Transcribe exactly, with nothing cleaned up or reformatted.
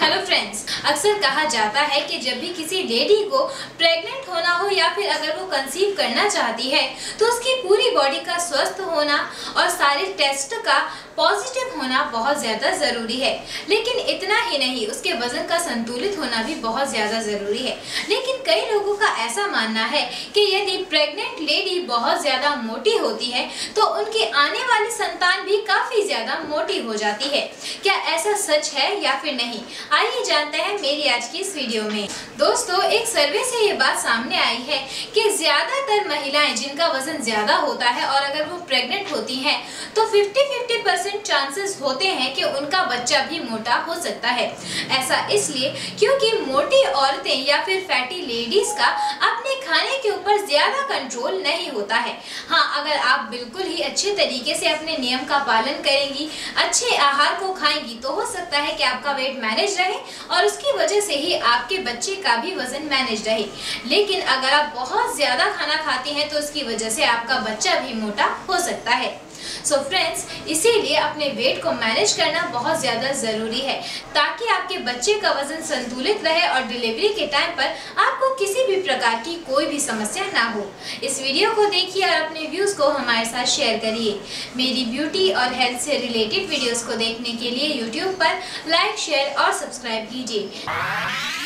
Hello friends, अक्सर कहा जाता है कि जब भी किसी लेडी को प्रेग्नेंट होना हो या फिर अगर वो कंसीव करना चाहती है तो उसकी पूरी बॉडी का स्वस्थ होना और सारे टेस्ट का पॉजिटिव होना बहुत ज़्यादा ज़रूरी है। लेकिन इतना ही नहीं, उसके वजन का संतुलित होना भी बहुत ज़्यादा ज़रूरी है। लेकिन कई लोगों का ऐसा मानना है कि यदि प्रेग्नेंट लेडी बहुत ज़्यादा मोटी होती है तो उनकी आने वाली संतान भी काफ़ी ज़्यादा मोटी हो जाती है। क्या ऐसा सच है या फिर नहीं? आइए जानते हैं मेरी आज की इस वीडियो में। दोस्तों, एक सर्वे से ये बात सामने आई है कि ज़्यादातर महिलाएं जिनका वजन ज़्यादा होता है और अगर वो प्रेग्नेंट होती हैं तो पचास पचास परसेंट चांसेस होते हैं कि उनका बच्चा भी मोटा हो सकता है। ऐसा इसलिए क्योंकि मोटी औरतें या फिर फैटी लेडीज का अपने खाने के ऊपर ज्यादा कंट्रोल नहीं होता है। हाँ, अगर आप बिल्कुल ही अच्छे तरीके से अपने नियम का पालन करेंगी, अच्छे आहार को खाएंगी तो हो सकता है कि आपका वेट मैनेज रहे और उसकी वजह से ही आपके बच्चे का भी वजन मैनेज रहे। लेकिन अगर आप बहुत ज्यादा खाना खाती हैं तो उसकी वजह से आपका बच्चा भी मोटा हो सकता है। सो फ्रेंड्स, इसीलिए अपने वेट को मैनेज करना बहुत ज़्यादा ज़रूरी है ताकि आपके बच्चे का वजन संतुलित रहे और डिलीवरी के टाइम पर आपको किसी भी प्रकार की कोई भी समस्या ना हो। इस वीडियो को देखिए और अपने व्यूज़ को हमारे साथ शेयर करिए। मेरी ब्यूटी और हेल्थ से रिलेटेड वीडियोस को देखने के लिए यूट्यूब पर लाइक, शेयर और सब्सक्राइब कीजिए।